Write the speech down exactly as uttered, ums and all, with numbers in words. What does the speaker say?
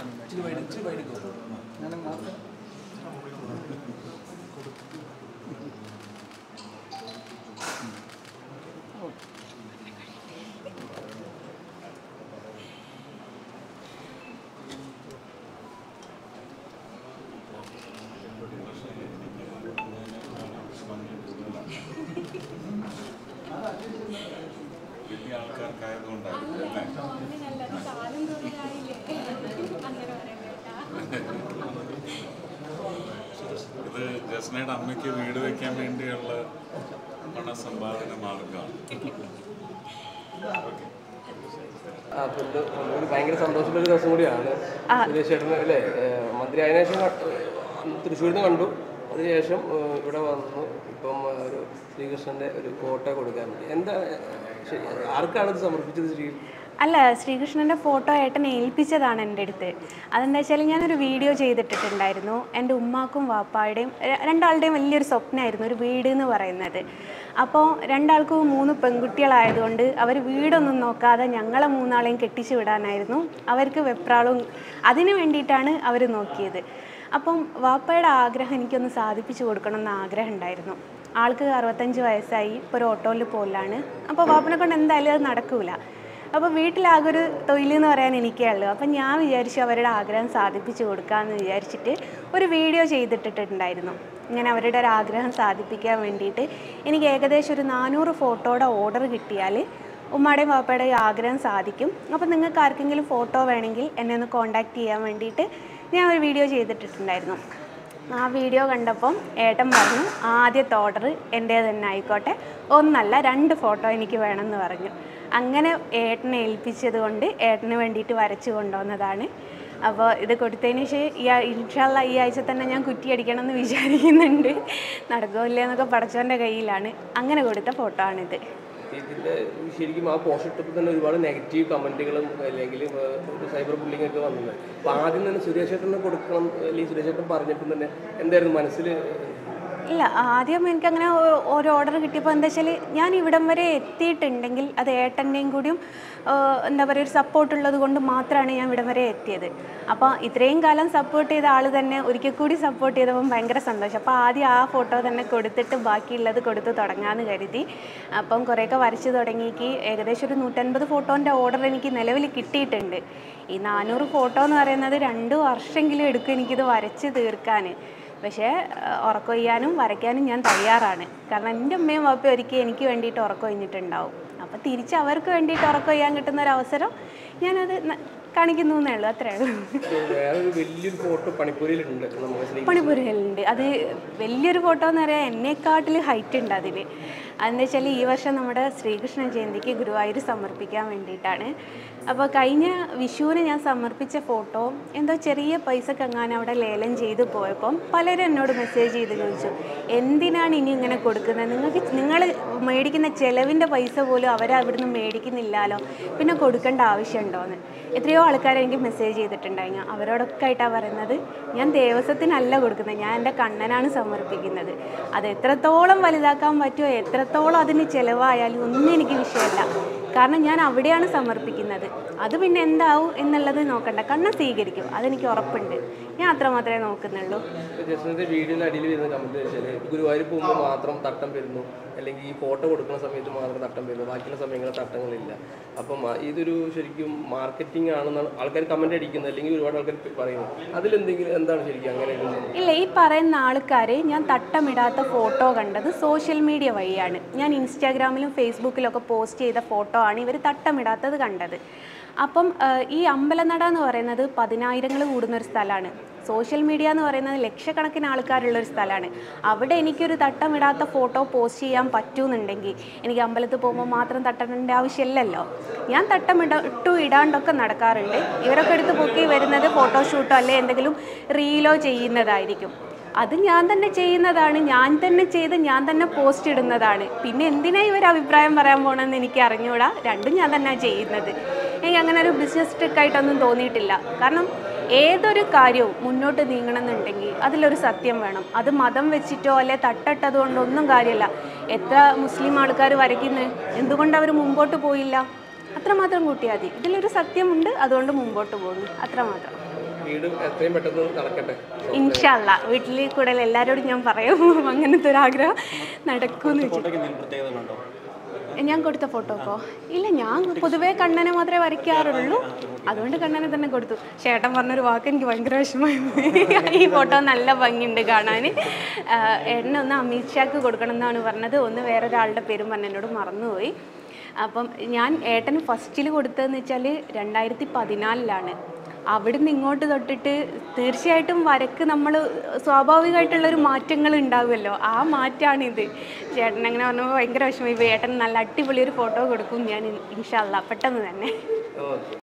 ഇത് ജസ്നയുടെ അമ്മയ്ക്ക് വീട് വെക്കാൻ വേണ്ടിയുള്ള പണസമ്പാദന മാർഗമാണ്. ഭയങ്കര സന്തോഷമുള്ള ഒരു ദിവസം കൂടിയാണ്. സുരേഷ് ചേട്ടന് അല്ലേ മന്ത്രി ആയതിനു ശേഷം തൃശ്ശൂരിൽ നിന്ന് കണ്ടു, അതിനുശേഷം ഇവിടെ വന്നു. ഇപ്പം ഒരു ശ്രീകൃഷ്ണന്റെ ഒരു ഫോട്ടോ കൊടുക്കാൻ വേണ്ടി എന്താ ആർക്കാണ് ഇത് സമർപ്പിച്ചത്? ശ്രീ അല്ല, ശ്രീകൃഷ്ണൻ്റെ ഫോട്ടോ ഏട്ടനെ ഏൽപ്പിച്ചതാണ് എൻ്റെ അടുത്ത്. അതെന്താ വെച്ചാൽ ഞാനൊരു വീഡിയോ ചെയ്തിട്ടിട്ടുണ്ടായിരുന്നു. എൻ്റെ ഉമ്മാക്കും വാപ്പായുടെയും രണ്ടാളുടെയും വലിയൊരു സ്വപ്നമായിരുന്നു ഒരു വീട് എന്ന് പറയുന്നത്. അപ്പോൾ രണ്ടാൾക്കും മൂന്ന് പെൺകുട്ടികളായതുകൊണ്ട് അവർ വീടൊന്നും നോക്കാതെ ഞങ്ങളെ മൂന്നാളെയും കെട്ടിച്ചു വിടാനായിരുന്നു അവർക്ക് വെപ്രാളവും. അതിന് വേണ്ടിയിട്ടാണ് അവർ നോക്കിയത്. അപ്പം വാപ്പയുടെ ആഗ്രഹം എനിക്കൊന്ന് സാധിപ്പിച്ചു കൊടുക്കണമെന്ന് ആഗ്രഹം ഉണ്ടായിരുന്നു. ആൾക്ക് അറുപത്തഞ്ച് വയസ്സായി, ഇപ്പോൾ ഒരു ഓട്ടോയിൽ പോലാണ്. അപ്പോൾ വാപ്പനെ കൊണ്ട് എന്തായാലും അത് നടക്കില്ല. അപ്പോൾ വീട്ടിലാകെ ഒരു തൊഴിലെന്ന് പറയാൻ എനിക്കേ ഉള്ളൂ. അപ്പം ഞാൻ വിചാരിച്ചു അവരുടെ ആഗ്രഹം സാധിപ്പിച്ചു കൊടുക്കാമെന്ന് വിചാരിച്ചിട്ട് ഒരു വീഡിയോ ചെയ്തിട്ടിട്ടുണ്ടായിരുന്നു. ഇങ്ങനെ അവരുടെ ഒരു ആഗ്രഹം സാധിപ്പിക്കാൻ വേണ്ടിയിട്ട് എനിക്ക് ഏകദേശം ഒരു നാനൂറ് ഫോട്ടോയുടെ ഓർഡർ കിട്ടിയാൽ ഉമ്മയുടെയും വാപ്പയുടെയും ആഗ്രഹം സാധിക്കും. അപ്പോൾ നിങ്ങൾക്ക് ആർക്കെങ്കിലും ഫോട്ടോ വേണമെങ്കിൽ എന്നെ ഒന്ന് കോൺടാക്റ്റ് ചെയ്യാൻ വേണ്ടിയിട്ട് ഞാൻ ഒരു വീഡിയോ ചെയ്തിട്ടിട്ടുണ്ടായിരുന്നു. ആ വീഡിയോ കണ്ടപ്പം ഏട്ടൻ പറഞ്ഞു ആദ്യത്തെ ഓർഡർ എൻ്റേത് തന്നെ ആയിക്കോട്ടെ, ഒന്നല്ല രണ്ട് ഫോട്ടോ എനിക്ക് വേണമെന്ന് പറഞ്ഞു. അങ്ങനെ ഏട്ടനെ ഏൽപ്പിച്ചത് കൊണ്ട് ഏട്ടന് വേണ്ടിയിട്ട് വരച്ചു കൊണ്ടുവന്നതാണ്. അപ്പോൾ ഇത് കൊടുത്തതിന് ശേഷം ഈ ഇൻഷാല്ലാ ഈ ആഴ്ച തന്നെ ഞാൻ കുറ്റിയടിക്കണം എന്ന് വിചാരിക്കുന്നുണ്ട്. നടക്കില്ല എന്നൊക്കെ പടച്ചവൻ്റെ കയ്യിലാണ്. അങ്ങനെ കൊടുത്ത ഫോട്ടോ ആണിത്. ഇതിൻ്റെ ശരിക്കും ആ പോസ്റ്റ് ഇട്ടപ്പോൾ തന്നെ ഒരുപാട് നെഗറ്റീവ് കമൻറ്റുകളും അല്ലെങ്കിൽ സൈബർ ബുള്ളിങ് ഒക്കെ വന്നത്. അപ്പോൾ ആദ്യം തന്നെ സുരേഷ് ചേട്ടനെ കൊടുക്കണം അല്ലെങ്കിൽ സുരേഷ് ചേട്ടൻ പറഞ്ഞപ്പോൾ തന്നെ എന്തായിരുന്നു മനസ്സിൽ? ഇല്ല, ആദ്യം എനിക്കങ്ങനെ ഒരു ഓർഡർ കിട്ടിയപ്പോൾ എന്താ വെച്ചാൽ ഞാൻ ഇവിടം വരെ എത്തിയിട്ടുണ്ടെങ്കിൽ അത് ഏട്ടൻ്റെയും കൂടിയും എന്താ പറയുക ഒരു സപ്പോർട്ടുള്ളത് കൊണ്ട് മാത്രമാണ് ഞാൻ ഇവിടം വരെ എത്തിയത്. അപ്പോൾ ഇത്രയും കാലം സപ്പോർട്ട് ചെയ്ത ആൾ തന്നെ ഒരിക്കൽ കൂടി സപ്പോർട്ട് ചെയ്തപ്പോൾ ഭയങ്കര സന്തോഷം. അപ്പോൾ ആദ്യം ആ ഫോട്ടോ തന്നെ കൊടുത്തിട്ട് ബാക്കിയുള്ളത് കൊടുത്ത് തുടങ്ങാമെന്ന് കരുതി. അപ്പം കുറേയൊക്കെ വരച്ച് തുടങ്ങിക്ക് ഏകദേശം ഒരു നൂറ്റൻപത് ഫോട്ടോൻ്റെ ഓർഡർ എനിക്ക് നിലവിൽ കിട്ടിയിട്ടുണ്ട്. ഈ നാനൂറ് ഫോട്ടോ എന്ന് പറയുന്നത് രണ്ട് വർഷമെങ്കിലും എടുക്കും എനിക്കിത് വരച്ച് തീർക്കാൻ. പക്ഷേ ഉറക്കം ചെയ്യാനും വരയ്ക്കാനും ഞാൻ തയ്യാറാണ്. കാരണം എൻ്റെ അമ്മയും വാപ്പയും ഒരിക്കൽ എനിക്ക് വേണ്ടിയിട്ട് ഉറക്കം കഴിഞ്ഞിട്ടുണ്ടാവും. അപ്പോൾ തിരിച്ച് അവർക്ക് വേണ്ടിയിട്ട് ഉറക്കം ചെയ്യാൻ കിട്ടുന്ന ഒരു അവസരം ഞാനത് കാണിക്കുന്നു എന്നേ ഉള്ളൂ, അത്രേ ഉള്ളൂ. വലിയൊരു ഫോട്ടോ പണിപ്പുരയിലുണ്ട്. പണിപ്പുരയിലുണ്ട്. അത് വലിയൊരു ഫോട്ടോ എന്ന് പറയാൻ എന്നെക്കാട്ടിൽ ഹൈറ്റ് ഉണ്ട് അതിൽ. അതെന്താ വെച്ചാൽ ഈ വർഷം നമ്മുടെ ശ്രീകൃഷ്ണ ജയന്തിക്ക് ഗുരുവായൂർ സമർപ്പിക്കാൻ വേണ്ടിയിട്ടാണ്. അപ്പോൾ കഴിഞ്ഞ വിഷുവിന് ഞാൻ സമർപ്പിച്ച ഫോട്ടോ എന്തോ ചെറിയ പൈസക്ക് എങ്ങാനും അവിടെ ലേലം ചെയ്ത് പോയപ്പം പലരും എന്നോട് മെസ്സേജ് ചെയ്ത് ചോദിച്ചു, എന്തിനാണ് ഇനി ഇങ്ങനെ കൊടുക്കുന്നത്? നിങ്ങൾക്ക് നിങ്ങൾ മേടിക്കുന്ന ചിലവിൻ്റെ പൈസ പോലും അവരവിടുന്ന് മേടിക്കുന്നില്ലല്ലോ, പിന്നെ കൊടുക്കേണ്ട ആവശ്യമുണ്ടോയെന്ന് എത്രയോ ആൾക്കാർ എനിക്ക് മെസ്സേജ് ചെയ്തിട്ടുണ്ടായിരുന്നു. അവരോടൊക്കെ ആയിട്ടാണ് പറയുന്നത്, ഞാൻ ദേവസ്വത്തിനല്ല കൊടുക്കുന്നത്, ഞാൻ എൻ്റെ കണ്ണനാണ് സമർപ്പിക്കുന്നത്. അത് എത്രത്തോളം വലുതാക്കാൻ പറ്റുമോ എത്രത്തോളം അതിന് ചിലവായാലും ഒന്നും എനിക്ക് വിഷയമല്ല. കാരണം ഞാൻ അവിടെയാണ് സമർപ്പിക്കുന്നത്. അത് പിന്നെ എന്താവും എന്നുള്ളത് നോക്കണ്ട, കണ്ണൻ സ്വീകരിക്കും, അതെനിക്ക് ഉറപ്പുണ്ട്. ഞാൻ അത്ര മാത്രമേ നോക്കുന്നുള്ളൂ. വീഡിയോയുടെ അടിയിൽ വരുന്ന കമന്റ് വെച്ചാൽ ഗുരുവായൂർ പോകുമ്പോൾ മാത്രം തട്ടം വരുന്നു, അല്ലെങ്കിൽ ഈ ഫോട്ടോ കൊടുക്കുന്ന സമയത്ത് മാത്രം തട്ടം വരുന്നു, ബാക്കിയുള്ള സമയങ്ങളിൽ തട്ടങ്ങളില്ല. അപ്പം ഇതൊരു ശരിക്കും മാർക്കറ്റിംഗ് ആണെന്നാണ് ആൾക്കാർ കമന്റ് അടിക്കുന്നത്, അല്ലെങ്കിൽ ഒരുപാട് ആൾക്കാർ പറയുന്നത്. അതിലെന്തെങ്കിലും എന്താണ് ശരിക്കും അങ്ങനെ? ഇല്ല, ഈ പറയുന്ന ആൾക്കാർ ഞാൻ തട്ടമിടാത്ത ഫോട്ടോ കണ്ടത് സോഷ്യൽ മീഡിയ വഴിയാണ്. ഞാൻ ഇൻസ്റ്റാഗ്രാമിലും ഫേസ്ബുക്കിലൊക്കെ പോസ്റ്റ് ചെയ്ത ഫോട്ടോ ആണ് ഇവർ തട്ടമിടാത്തത് കണ്ടത്. അപ്പം ഈ അമ്പലനട എന്ന് പറയുന്നത് പതിനായിരങ്ങൾ കൂടുന്നൊരു സ്ഥലമാണ്. സോഷ്യൽ മീഡിയ എന്ന് പറയുന്നത് ലക്ഷക്കണക്കിന് ആൾക്കാരുള്ളൊരു സ്ഥലമാണ്. അവിടെ എനിക്കൊരു തട്ടമിടാത്ത ഫോട്ടോ പോസ്റ്റ് ചെയ്യാൻ പറ്റുമെന്നുണ്ടെങ്കിൽ എനിക്ക് അമ്പലത്തിൽ പോകുമ്പോൾ മാത്രം തട്ടേണ്ട ആവശ്യമില്ലല്ലോ. ഞാൻ തട്ടമിട ഇട്ടു ഇടാണ്ടൊക്കെ നടക്കാറുണ്ട്. ഇവരൊക്കെ എടുത്ത് പൊക്കി വരുന്നത് ഫോട്ടോഷൂട്ടോ അല്ലെ എന്തെങ്കിലും റീലോ ചെയ്യുന്നതായിരിക്കും. അത് ഞാൻ തന്നെ ചെയ്യുന്നതാണ്, ഞാൻ തന്നെ ചെയ്ത് ഞാൻ തന്നെ പോസ്റ്റ് ഇടുന്നതാണ്. പിന്നെ എന്തിനാ ഇവർ അഭിപ്രായം പറയാൻ പോകണമെന്ന് എനിക്ക് അറിഞ്ഞുകൂടാ. രണ്ടും ഞാൻ തന്നെ ചെയ്യുന്നത്. എനിക്ക് അങ്ങനെ ഒരു ബിസിനസ് ട്രിക്കായിട്ടൊന്നും തോന്നിയിട്ടില്ല. കാരണം ഏതൊരു കാര്യവും മുന്നോട്ട് നീങ്ങണമെന്നുണ്ടെങ്കിൽ അതിലൊരു സത്യം വേണം. അത് മതം വെച്ചിട്ടോ അല്ലെ തട്ടിട്ടത് കൊണ്ടോ ഒന്നും കാര്യമില്ല. എത്ര മുസ്ലിം ആൾക്കാർ വരയ്ക്കുന്നത്, എന്തുകൊണ്ട് അവർ മുമ്പോട്ട് പോയില്ല? അത്രമാത്രം കൂട്ടിയാൽ മതി. ഇതിലൊരു സത്യമുണ്ട്, അതുകൊണ്ട് മുമ്പോട്ട് പോകുന്നു, അത്രമാത്രം. വീട് എത്രയും പെട്ടെന്ന് നടക്കട്ടെ. ഇൻഷാല്ല വീട്ടിൽ കൂടെ എല്ലാവരോടും ഞാൻ പറയും അങ്ങനത്തെ ഒരു ആഗ്രഹം നടക്കുമെന്ന് വെച്ചു. ഞാൻ കൊടുത്ത ഫോട്ടോക്കോ ഇല്ല, ഞാൻ പൊതുവേ കണ്ണനെ മാത്രമേ വരയ്ക്കാറുള്ളൂ, അതുകൊണ്ട് കണ്ണനെ തന്നെ കൊടുത്തു. ചേട്ടൻ പറഞ്ഞൊരു വാക്ക് എനിക്ക് ഭയങ്കര വിഷമമായി. ഈ ഫോട്ടോ നല്ല ഭംഗിയുണ്ട് കാണാൻ. ഏട്ടനെ ഒന്ന് അമിത് ഷാക്ക് കൊടുക്കണം എന്നാണ് പറഞ്ഞത്, ഒന്ന് വേറൊരാളുടെ പേരും പറഞ്ഞ എന്നോട് മറന്നുപോയി. അപ്പം ഞാൻ ഏട്ടന് ഫസ്റ്റിൽ കൊടുത്തതെന്ന് വെച്ചാൽ രണ്ടായിരത്തി പതിനാലിലാണ്. അവിടുന്ന് ഇങ്ങോട്ട് തൊട്ടിട്ട് തീർച്ചയായിട്ടും വരക്ക് നമ്മൾ സ്വാഭാവികമായിട്ടുള്ളൊരു മാറ്റങ്ങൾ ഉണ്ടാവുമല്ലോ, ആ മാറ്റമാണിത്. ചേട്ടൻ അങ്ങനെ പറഞ്ഞപ്പോൾ ഭയങ്കര വിഷമമായി. ഏട്ടൻ നല്ല അടിപൊളി ഒരു ഫോട്ടോ കൊടുക്കും ഞാൻ ഇൻഷാ അല്ലാ പെട്ടെന്ന് തന്നെ.